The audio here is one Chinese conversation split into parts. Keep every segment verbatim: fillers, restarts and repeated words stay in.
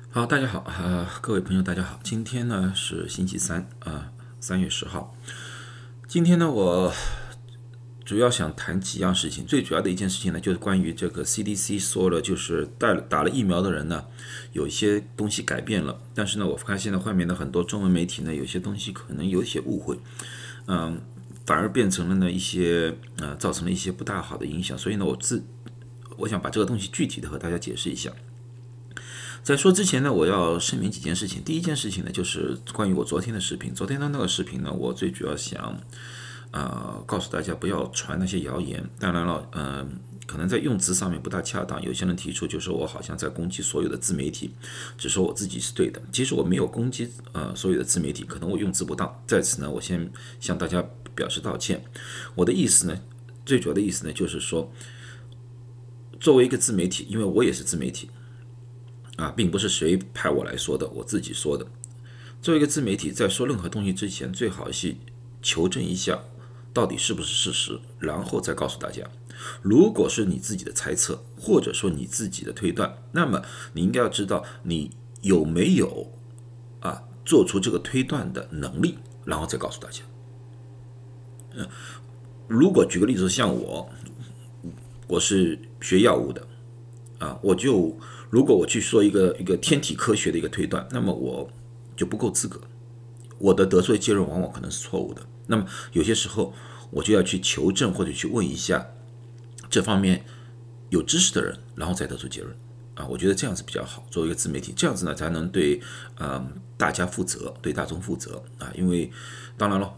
好，大家好，呃，各位朋友，大家好。今天呢是星期三啊，三、月十号。今天呢，我主要想谈几样事情。最主要的一件事情呢，就是关于这个 C D C 说了，就是带了打了疫苗的人呢，有一些东西改变了。但是呢，我发现呢，外面的很多中文媒体呢，有些东西可能有一些误会，嗯，反而变成了呢一些呃，造成了一些不大好的影响。所以呢，我自我想把这个东西具体的和大家解释一下。在说之前呢，我要声明几件事情。第一件事情呢，就是关于我昨天的视频。昨天的那个视频呢，我最主要想，呃，告诉大家不要传那些谣言。当然了，嗯、呃，可能在用词上面不大恰当。有些人提出就是我好像在攻击所有的自媒体，只说我自己是对的。其实我没有攻击呃所有的自媒体，可能我用词不当。在此呢，我先向大家表示道歉。我的意思呢，最主要的意思呢，就是说，作为一个自媒体，因为我也是自媒体。啊，并不是谁派我来说的，我自己说的。作为一个自媒体，在说任何东西之前，最好是求证一下到底是不是事实，然后再告诉大家。如果是你自己的猜测，或者说你自己的推断，那么你应该要知道你有没有啊做出这个推断的能力，然后再告诉大家。嗯，如果举个例子，像我，我是学药物的啊，我就如果我去说一个一个天体科学的一个推断，那么我就不够资格，我的得出的结论往往可能是错误的。那么有些时候我就要去求证或者去问一下这方面有知识的人，然后再得出结论啊。我觉得这样子比较好，作为一个自媒体，这样子呢才能对呃大家负责，对大众负责啊。因为当然了。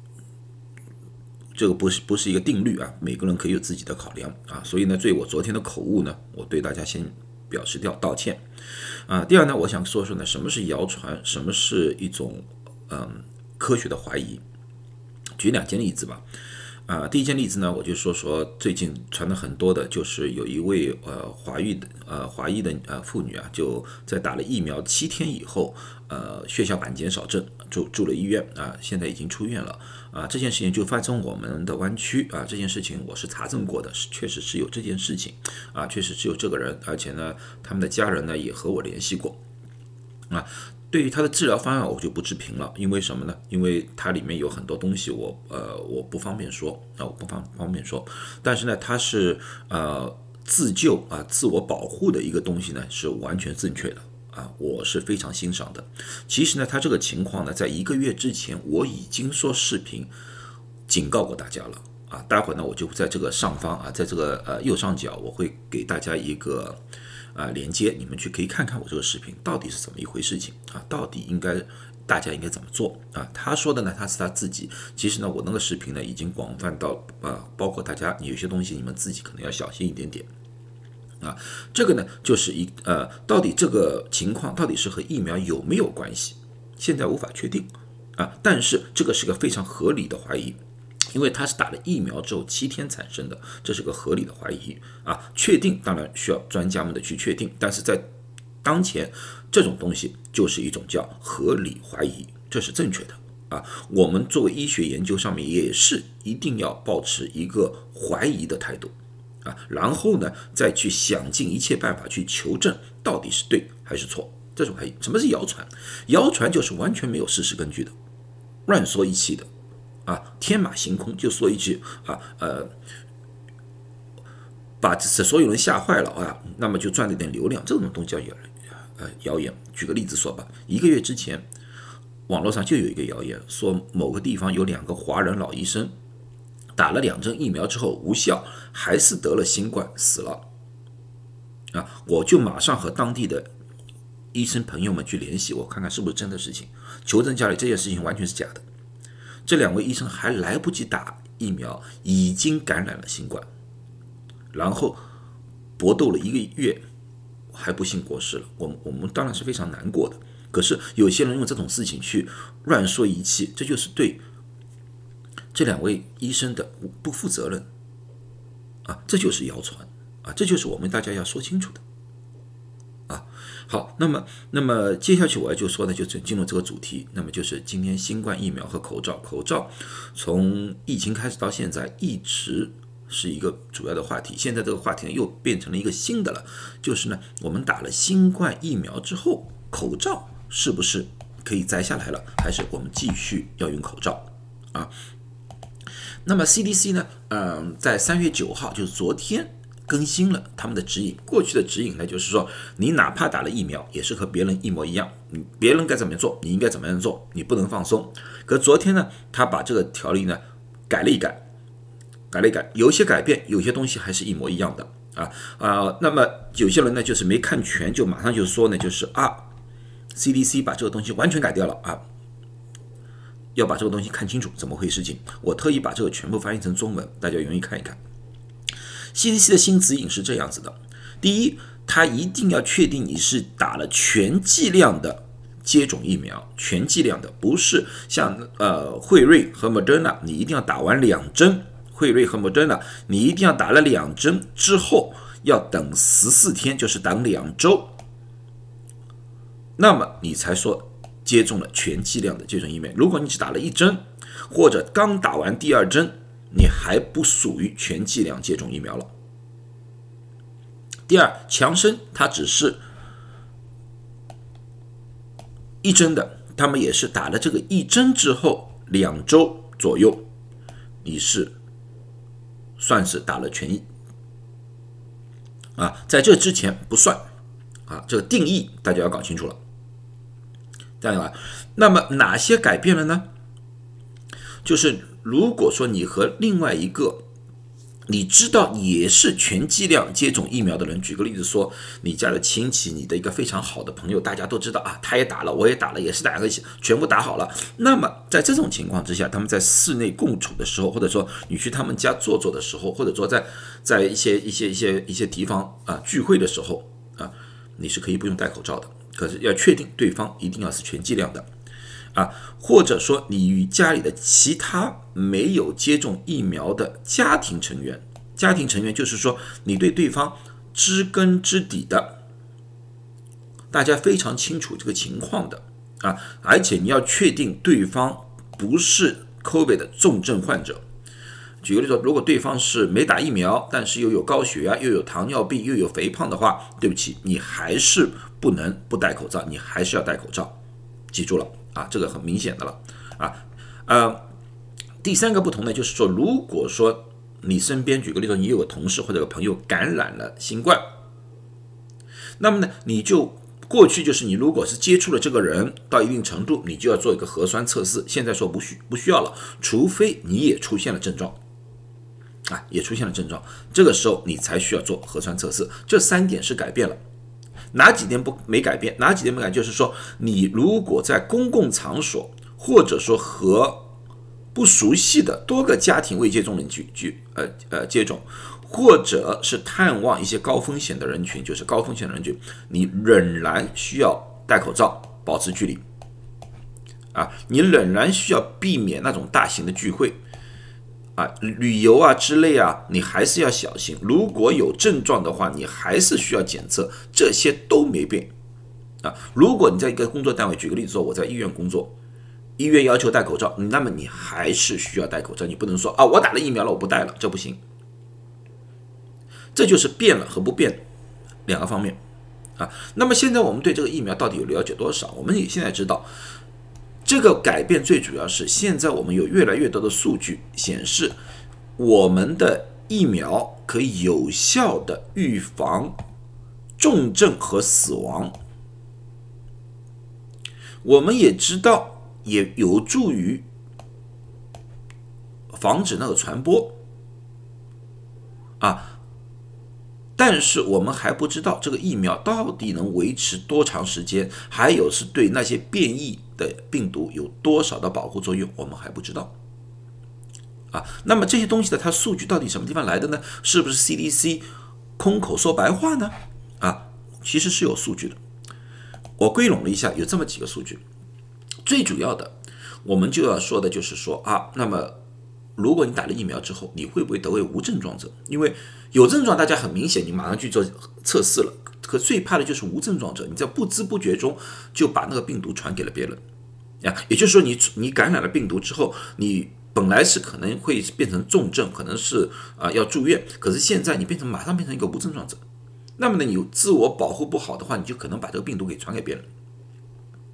这个不是不是一个定律啊，每个人可以有自己的考量啊，所以呢，对我昨天的口误呢，我对大家先表示掉道歉啊。第二呢，我想说说呢，什么是谣传，什么是一种嗯科学的怀疑。举两件例子吧。啊，第一件例子呢，我就说说最近传的很多的，就是有一位呃华裔的呃华裔的呃妇女啊，就在打了疫苗七天以后，呃血小板减少症住住了医院啊，现在已经出院了啊。这件事情就发生我们的湾区啊，这件事情我是查证过的，是确实是有这件事情啊，确实是有这个人，而且呢，他们的家人呢也和我联系过啊。对于它的治疗方案，我就不置评了，因为什么呢？因为它里面有很多东西我，呃我不方便说啊，我不方方便说。但是呢，它是呃自救啊、自我保护的一个东西呢，是完全正确的啊，我是非常欣赏的。其实呢，它这个情况呢，在一个月之前我已经说视频警告过大家了啊。待会儿呢，我就在这个上方啊，在这个呃右上角，我会给大家一个。啊，连接你们去可以看看我这个视频到底是怎么一回事情啊？到底应该大家应该怎么做啊？他说的呢，他是他自己。其实呢，我那个视频呢已经广泛到啊，包括大家，你有些东西你们自己可能要小心一点点啊。这个呢，就是一呃，到底这个情况到底是和疫苗有没有关系？现在无法确定啊，但是这个是个非常合理的怀疑。因为它是打了疫苗之后七天产生的，这是个合理的怀疑啊。确定当然需要专家们的去确定，但是在当前这种东西就是一种叫合理怀疑，这是正确的啊。我们作为医学研究上面也是一定要保持一个怀疑的态度啊，然后呢再去想尽一切办法去求证到底是对还是错。这种怀疑，什么是谣传？谣传就是完全没有事实根据的，乱说一气的。啊，天马行空就说一句啊，呃，把所有人吓坏了啊，那么就赚了点流量，这种东西叫谣呃谣言。举个例子说吧，一个月之前，网络上就有一个谣言，说某个地方有两个华人老医生打了两针疫苗之后无效，还是得了新冠死了啊，我就马上和当地的医生朋友们去联系，我看看是不是真的事情，求证下来这件事情完全是假的。这两位医生还来不及打疫苗，已经感染了新冠，然后搏斗了一个月，还不幸过世了。我们我们当然是非常难过的。可是有些人用这种事情去乱说一气，这就是对这两位医生的不负责任啊！这就是谣传啊！这就是我们大家要说清楚的。啊，好，那么，那么接下去我要就说的就进入这个主题，那么就是今天新冠疫苗和口罩。口罩从疫情开始到现在一直是一个主要的话题，现在这个话题又变成了一个新的了，就是呢，我们打了新冠疫苗之后， 口罩是不是可以摘下来了，还是我们继续要用口罩啊？那么 C D C 呢，嗯，在三月九号，就是昨天更新了他们的指引。过去的指引呢，就是说你哪怕打了疫苗，也是和别人一模一样，你别人该怎么做，你应该怎么样做，你不能放松。可昨天呢，他把这个条例呢改了一改，改了一改，有一些改变，有些东西还是一模一样的啊啊、呃。那么有些人呢，就是没看全，就马上就说呢，就是啊 ，C D C 把这个东西完全改掉了啊。要把这个东西看清楚，怎么回事情？我特意把这个全部翻译成中文，大家容易看一看。C D C 的新指引是这样子的：第一，它一定要确定你是打了全剂量的接种疫苗，全剂量的，不是像呃辉瑞和 Moderna， 你一定要打完两针，辉瑞和 Moderna 你一定要打了两针之后要等十四天，就是等两周，那么你才说接种了全剂量的接种疫苗。如果你只打了一针，或者刚打完第二针，你还不属于全剂量接种疫苗了。第二，强生它只是一针的，他们也是打了这个一针之后两周左右，你是算是打了全疫啊，在这之前不算啊，这个定义大家要搞清楚了。这样吧，那么哪些改变了呢？就是如果说你和另外一个你知道也是全剂量接种疫苗的人，举个例子说，你家的亲戚，你的一个非常好的朋友，大家都知道啊，他也打了，我也打了，也是打个全部打好了。那么在这种情况之下，他们在室内共处的时候，或者说你去他们家坐坐的时候，或者说在在一些一些一些一些地方啊聚会的时候啊，你是可以不用戴口罩的。可是要确定对方一定要是全剂量的啊，或者说你与家里的其他没有接种疫苗的家庭成员，家庭成员就是说你对对方知根知底的，大家非常清楚这个情况的啊，而且你要确定对方不是 COVID 的重症患者。举个例子说，如果对方是没打疫苗，但是又有高血压，又有糖尿病，又有肥胖的话，对不起，你还是不能不戴口罩，你还是要戴口罩，记住了啊，这个很明显的了啊。呃，第三个不同呢，就是说，如果说你身边举个例子，你有个同事或者有个朋友感染了新冠，那么呢，你就过去就是你如果是接触了这个人到一定程度，你就要做一个核酸测试。现在说不需不需要了，除非你也出现了症状。啊，也出现了症状，这个时候你才需要做核酸测试。这三点是改变了，哪几点不没改变？哪几点没改变？就是说，你如果在公共场所，或者说和不熟悉的多个家庭未接种人去去呃呃接种，或者是探望一些高风险的人群，就是高风险的人群，你仍然需要戴口罩，保持距离。啊，你仍然需要避免那种大型的聚会。啊，旅游啊之类啊，你还是要小心。如果有症状的话，你还是需要检测，这些都没变啊。如果你在一个工作单位，举个例子说，我在医院工作，医院要求戴口罩，那么你还是需要戴口罩，你不能说啊，我打了疫苗了，我不戴了，这不行。这就是变了和不变两个方面啊。那么现在我们对这个疫苗到底有了解多少？我们也现在知道。这个改变最主要是，现在我们有越来越多的数据显示，我们的疫苗可以有效的预防重症和死亡。我们也知道，也有助于防止那个传播啊。但是我们还不知道这个疫苗到底能维持多长时间，还有是对那些变异的病毒有多少的保护作用，我们还不知道啊。那么这些东西的它数据到底什么地方来的呢？是不是 C D C 空口说白话呢？啊，其实是有数据的。我归拢了一下，有这么几个数据。最主要的，我们就要说的就是说啊，那么如果你打了疫苗之后，你会不会得为无症状者？因为有症状，大家很明显，你马上去做测试了。可最怕的就是无症状者，你在不知不觉中就把那个病毒传给了别人啊。也就是说你，你感染了病毒之后，你本来是可能会变成重症，可能是啊、呃、要住院，可是现在你变成马上变成一个无症状者，那么呢，你自我保护不好的话，你就可能把这个病毒给传给别人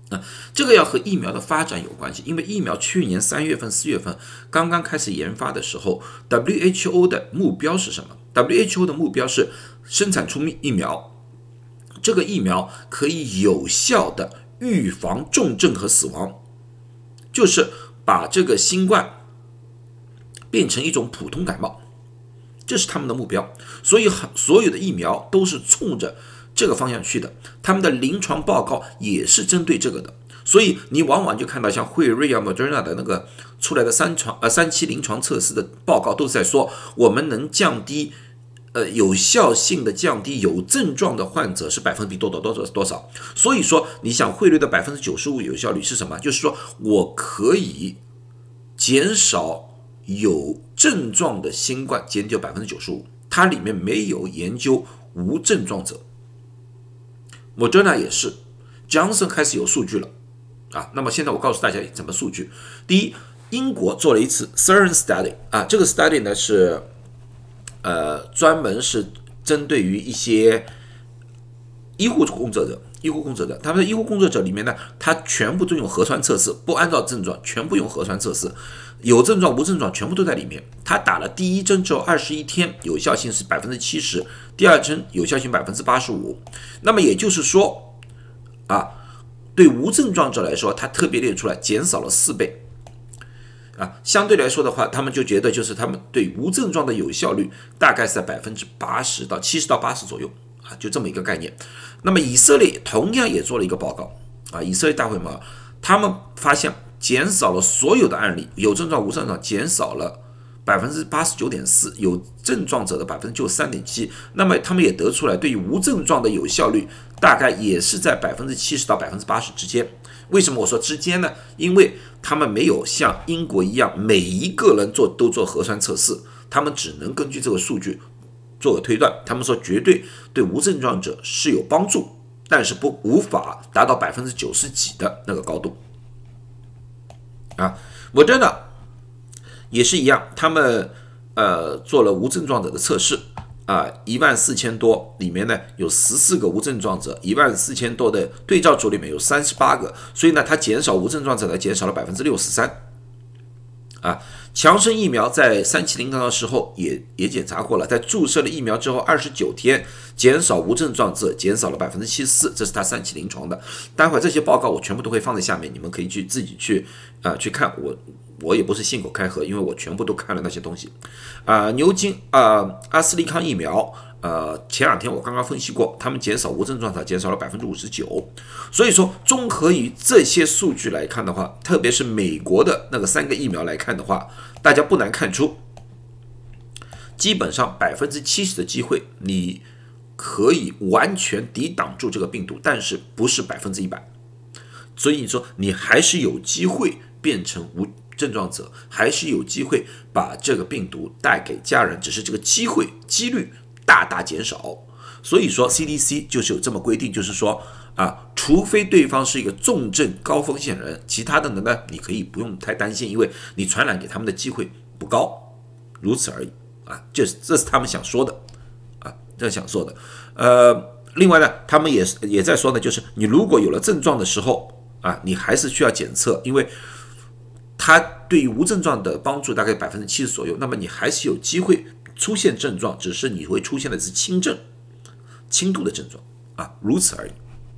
啊，这个要和疫苗的发展有关系，因为疫苗去年三月份、四月份刚刚开始研发的时候 ，W H O 的目标是什么 ？W H O 的目标是生产出疫苗，这个疫苗可以有效的预防重症和死亡，就是把这个新冠变成一种普通感冒，这是他们的目标。所以所有的疫苗都是冲着这个方向去的，他们的临床报告也是针对这个的，所以你往往就看到像辉瑞啊、Moderna 的那个出来的三床呃三期临床测试的报告都是在说，我们能降低呃有效性的降低有症状的患者是百分比多多多多多少。所以说，你想辉瑞的百分之九十五有效率是什么？就是说我可以减少有症状的新冠，减掉百分之九十五，它里面没有研究无症状者。Moderna 也是 ，Johnson 开始有数据了啊。那么现在我告诉大家怎么数据。第一，英国做了一次 Serum Study 啊，这个 study 呢是呃专门是针对于一些医护工作者，医护工作者，他们的医护工作者里面呢，他全部都用核酸测试，不按照症状，全部用核酸测试，有症状无症状全部都在里面。他打了第一针之后二十一天，有效性是百分之七十，第二针有效性百分之八十五。那么也就是说，啊，对无症状者来说，他特别列出来减少了四倍。啊，相对来说的话，他们就觉得就是他们对无症状的有效率大概是在百分之八十到七十到八十左右啊，就这么一个概念。那么以色列同样也做了一个报告啊，以色列大会报告，他们发现减少了所有的案例，有症状无症状减少了百分之八十九点四，有症状者的百分之九十三点七。那么他们也得出来，对于无症状的有效率大概也是在百分之七十到百分之八十之间。为什么我说之间呢？因为他们没有像英国一样每一个人做都做核酸测试，他们只能根据这个数据做个推断。他们说绝对对无症状者是有帮助，但是不无法达到百分之九十几的那个高度。啊，我真的也是一样，他们呃做了无症状者的测试。啊，一万四千多里面呢有十四个无症状者，一万四千多的对照组里面有三十八个，所以呢，它减少无症状者呢减少了百分之六十三。啊，强生疫苗在三期临床的时候也也检查过了，在注射了疫苗之后二十九天，减少无症状者减少了百分之七十四，这是它三期临床的。待会儿这些报告我全部都会放在下面，你们可以去自己去啊、呃、去看我。我也不是信口开河，因为我全部都看了那些东西。啊、呃，牛津啊、呃，阿斯利康疫苗，呃，前两天我刚刚分析过，他们减少无症状者减少了百分之五十九。所以说，综合于这些数据来看的话，特别是美国的那个三个疫苗来看的话，大家不难看出，基本上百分之七十的机会，你可以完全抵挡住这个病毒，但是不是百分之一百。所以你说你还是有机会变成无症状者，还是有机会把这个病毒带给家人，只是这个机会几率大大减少。所以说 C D C 就是有这么规定，就是说啊，除非对方是一个重症高风险人，其他的人呢你可以不用太担心，因为你传染给他们的机会不高，如此而已啊。这这是他们想说的啊，这是想说的。呃，另外呢，他们也也在说呢，就是你如果有了症状的时候啊，你还是需要检测，因为它对于无症状的帮助大概百分之七十左右，那么你还是有机会出现症状，只是你会出现的是轻症、轻度的症状啊，如此而已。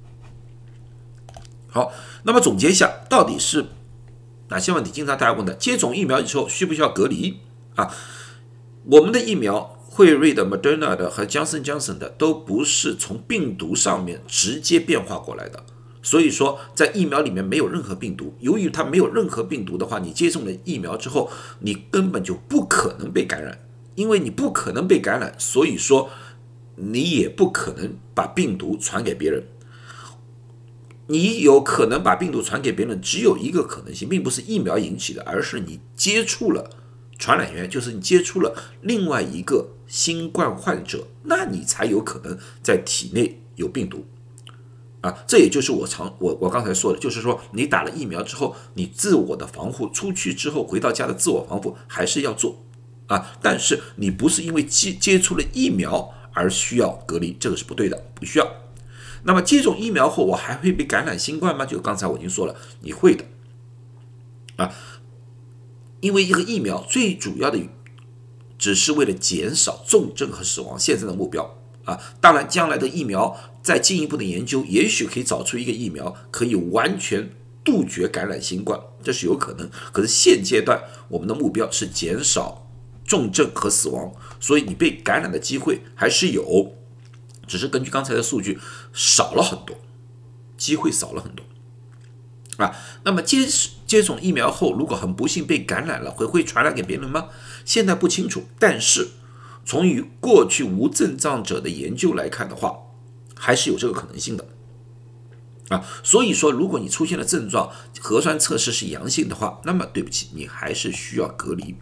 好，那么总结一下，到底是哪些问题？经常大家问的，接种疫苗以后需不需要隔离啊？我们的疫苗，辉瑞的、Moderna 的和 Johnson Johnson 的，都不是从病毒上面直接变化过来的。所以说，在疫苗里面没有任何病毒。由于它没有任何病毒的话，你接种了疫苗之后，你根本就不可能被感染。因为你不可能被感染，所以说你也不可能把病毒传给别人。你有可能把病毒传给别人，只有一个可能性，并不是疫苗引起的，而是你接触了传染源，就是你接触了另外一个新冠患者，那你才有可能在体内有病毒。啊，这也就是我常我我刚才说的，就是说你打了疫苗之后，你自我的防护，出去之后回到家的自我防护还是要做啊，但是你不是因为接接触了疫苗而需要隔离，这个是不对的，不需要。 那么接种疫苗后，我还会被感染新冠吗？就刚才我已经说了，你会的啊，因为一个疫苗最主要的只是为了减少重症和死亡，现在的目标啊。当然，将来的疫苗再进一步的研究，也许可以找出一个疫苗可以完全杜绝感染新冠，这是有可能。可是现阶段我们的目标是减少重症和死亡，所以你被感染的机会还是有，只是根据刚才的数据少了很多，机会少了很多啊。那么接接种疫苗后，如果很不幸被感染了，会会传染给别人吗？现在不清楚，但是从于过去无症状者的研究来看的话，还是有这个可能性的啊。所以说，如果你出现了症状，核酸测试是阳性的话，那么对不起，你还是需要隔离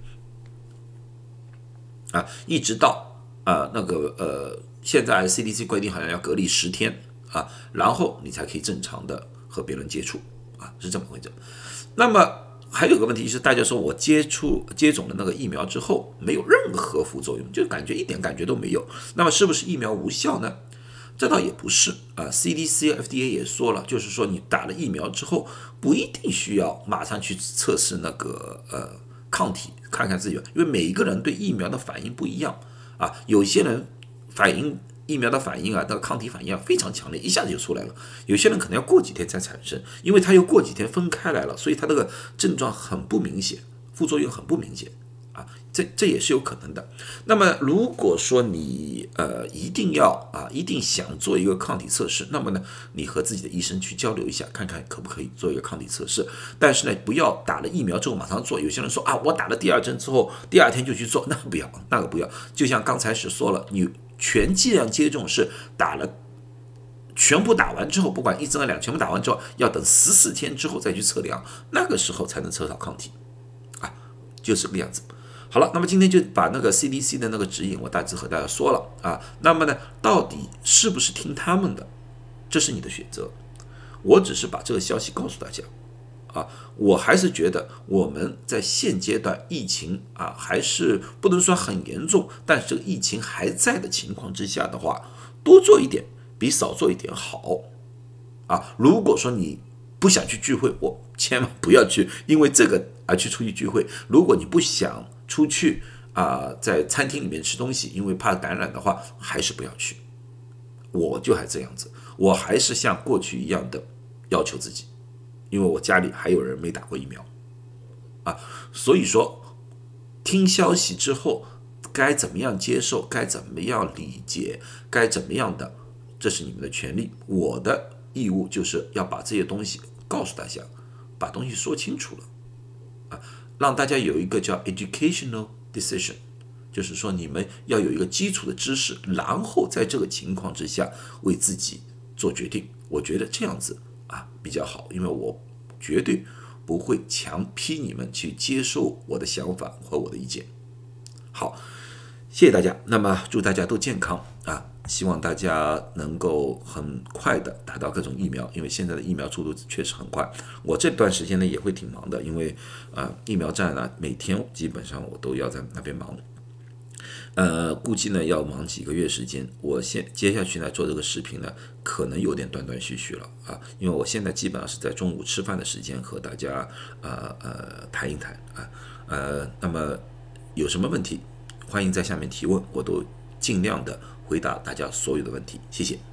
啊，一直到啊那个呃，现在 C D C 规定好像要隔离十天啊，然后你才可以正常的和别人接触啊，是这么回事。那么还有个问题是，大家说我接触接种了那个疫苗之后，没有任何副作用，就感觉一点感觉都没有，那么是不是疫苗无效呢？这倒也不是啊 ，C D C、F D A 也说了，就是说你打了疫苗之后，不一定需要马上去测试那个呃抗体，看看自己，因为每一个人对疫苗的反应不一样啊，有些人反应疫苗的反应啊，那个抗体反应啊非常强烈，一下子就出来了。有些人可能要过几天才产生，因为它又过几天分开来了，所以它这个症状很不明显，副作用很不明显啊，这这也是有可能的。那么如果说你呃一定要啊一定想做一个抗体测试，那么呢，你和自己的医生去交流一下，看看可不可以做一个抗体测试。但是呢，不要打了疫苗之后马上做。有些人说啊，我打了第二针之后，第二天就去做，那不要，那个不要。就像刚才是说了，你全剂量接种是打了，全部打完之后，不管一针二两，全部打完之后，要等十四天之后再去测量，那个时候才能测到抗体，啊，就是这个样子。好了，那么今天就把那个 C D C 的那个指引，我大致和大家说了啊。那么呢，到底是不是听他们的，这是你的选择。我只是把这个消息告诉大家。啊，我还是觉得我们在现阶段疫情啊，还是不能说很严重，但是这个疫情还在的情况之下的话，多做一点比少做一点好啊。如果说你不想去聚会，我千万不要去因为这个而去出去聚会。如果你不想出去啊，在餐厅里面吃东西，因为怕感染的话，还是不要去。我就还这样子，我还是像过去一样的要求自己。因为我家里还有人没打过疫苗啊，所以说听消息之后该怎么样接受，该怎么样理解，该怎么样的，这是你们的权利。我的义务就是要把这些东西告诉大家，把东西说清楚了啊，让大家有一个叫 educational decision， 就是说你们要有一个基础的知识，然后在这个情况之下为自己做决定。我觉得这样子啊比较好，因为我绝对不会强逼你们去接受我的想法和我的意见。好，谢谢大家。那么祝大家都健康啊！希望大家能够很快的达到各种疫苗，因为现在的疫苗速度确实很快。我这段时间呢也会挺忙的，因为啊疫苗站呢每天基本上我都要在那边忙。呃，估计呢要忙几个月时间。我现接下去呢做这个视频呢，可能有点断断续续了啊，因为我现在基本上是在中午吃饭的时间和大家呃呃谈一谈啊，呃，那么有什么问题，欢迎在下面提问，我都尽量的回答大家所有的问题，谢谢。